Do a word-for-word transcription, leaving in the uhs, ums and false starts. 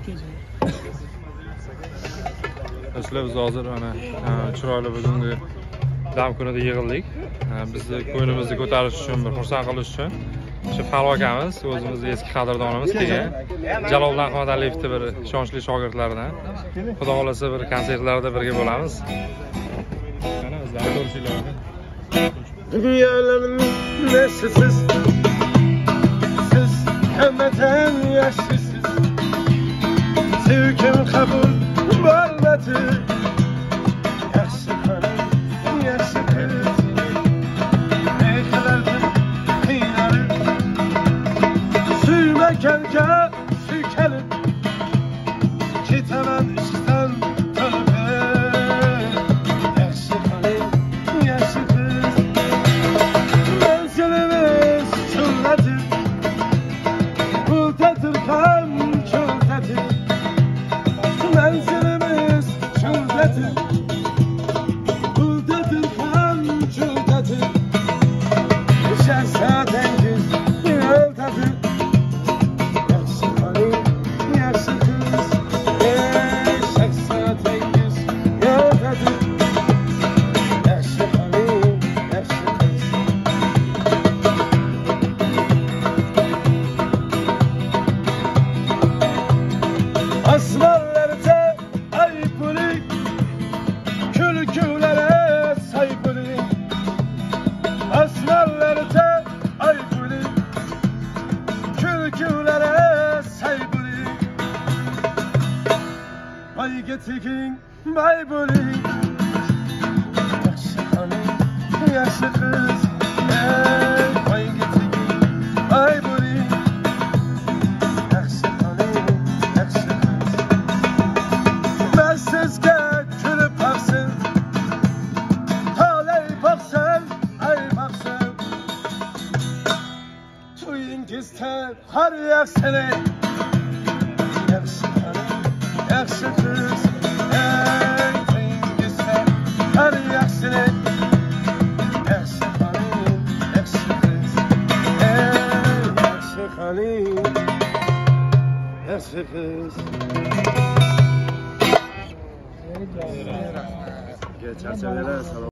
Do'stlar, biz hozir mana chiroyli bugungi dam kunida yig'ildik. Bizni ko'nglimizni ko'tarish uchun, bir xursand qilish uchun shu Falvo akamiz, o'zimizning eski qadrdonimiz kelgan. Jaloliddin Ahmadaliyevning bir ishonchli shogirdlaridan. Xudo xolasa bir konsertlarda birga bo'lamiz. Mana bizlarni ko'rishinglarni. Dünyalarım nesisiz, siz hemmeten yaşlısız. Sevkim kabul varmadı. Yaşlı hanım, yaşlı kız. Ne kadardır kıyarı. Suyma kelke, sükelim. Kitemem işten tövbe. Yaşlı hanım, yaşlı kız. Menzilimiz çuldadır. Kuldadır kan çuldadır. Menzilimiz çuldadır. Kuldadır kan çuldadır. Düşerse dengiz yoldadır. Yaşlı hanım, yaşlı kız. Düşerse dengiz yoldadır. Yaşlı hanım, yaşlı kız. Aslanlarda ay bulik, külkülere say bulik. Aslanlarda ay bulik, külkülere say bulik. Ay getirin bay bulik. Yaşlı hanım, yaşlı kız. Ey ay getirin bay bulik. Yaşlı hanım, yaşlı kız. Ben sizge külüp baksın. Taley baksın, ay baksın. Tuyingiz ter har yaksene. Yaşlı hanım, yaşlı kız. Ey tuyingiz ter har yaksene. Yaşlı hanım, yaşlı kız. Ey yaşlı hanım, yaşlı kız. Geçer seneler.